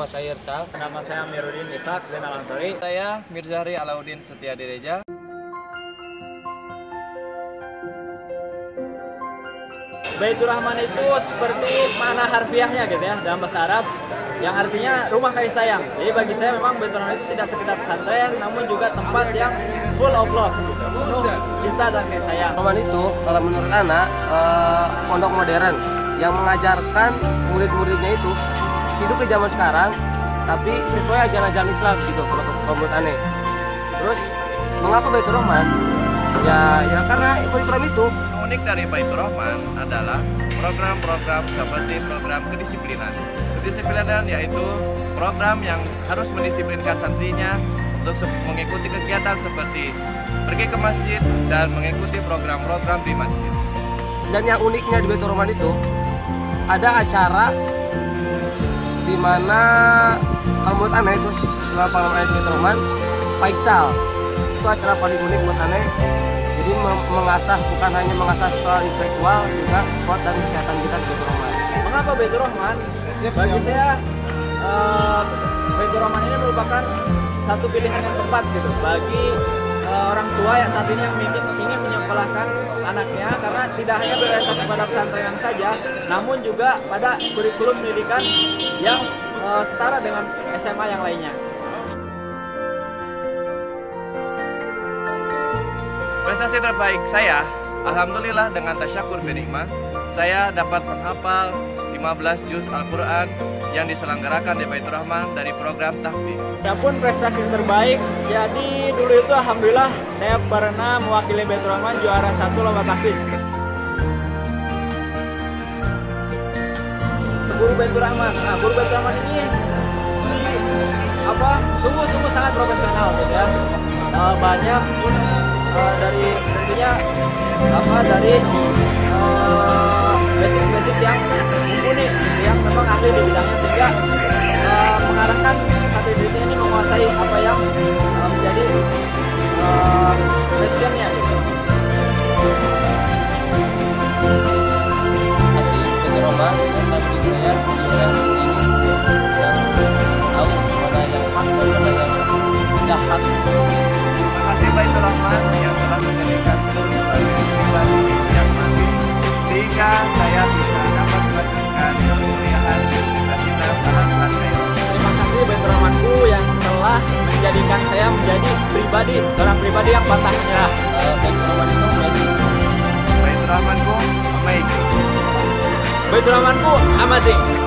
Nama saya Irsal. Nama saya Amiruddin Ishak Zainal Antari. Saya Mirzahri Alauddin Setia Direja. Baitur Rahman itu seperti makna harfiahnya gitu ya dalam bahasa Arab, yang artinya rumah kasih sayang. Jadi bagi saya memang Baitur Rahman itu tidak sekedar pesantren, namun juga tempat yang full of love, gitu. Penuh cinta dan kasih sayang. Rahman itu kalau menurut anak pondok modern yang mengajarkan murid-muridnya itu hidup di zaman sekarang, tapi sesuai ajaran Islam gitu kalau menurut aneh. Terus mengapa Baitur Rahman? Ya karena kurikulum itu. Unik dari Baitur Rahman adalah program-program seperti program kedisiplinan. Kedisiplinan yaitu program yang harus mendisiplinkan santrinya untuk mengikuti kegiatan seperti pergi ke masjid dan mengikuti program-program di masjid. Dan yang uniknya di Baitur Rahman itu ada acara di mana kalau menurut aneh itu selama pengalaman di Baitur Rahman, Faiksal itu acara paling unik buat aneh. Jadi mengasah, bukan hanya mengasah soal intelektual, juga sport dan kesehatan kita di Baitur Rahman. Mengapa Baitur Rahman? Bagi saya Baitur Rahman ini merupakan satu pilihan yang tepat gitu bagi orang tua yang saat ini yang ingin menyekolahkan anaknya, karena tidak hanya berorientasi pada pesantren saja, namun juga pada kurikulum pendidikan yang setara dengan SMA yang lainnya. Prestasi terbaik saya, alhamdulillah dengan tasyakur binikmah, saya dapat menghafal 15 juz Al-Quran yang diselenggarakan di Baitur Rahman dari program tahfiz. Adapun prestasi terbaik, jadi dulu itu alhamdulillah saya pernah mewakili Baitur Rahman juara 1 lomba tahfiz. Guru Baitur Rahman, guru Baitur Rahman ini sungguh-sungguh sangat profesional gitu ya. Banyak dari tentunya dari basic yang mumpuni, yang memang ahli di bidangnya, sehingga mengarahkan santri-santri ini menguasai apa yang menjadi passionnya gitu. Masih Baitur Rahman karena menurut saya di orang seperti ini yang tahu mana yang hak dan mana yang tidak hak. Terima kasih Baitur Rahman yang telah menjadikanku sebagai pribadi yang mandiri, sehingga saya bisa dapat melanjutkan kemuliaan di Universitas Al-Azhar. Terima kasih Baitur Rahmanku yang telah menjadikan saya menjadi seorang pribadi yang pantang menyerah. Baitur Rahman itu amazing. Baitur Rahmanku amazing. Baitur Rahmanku amazing.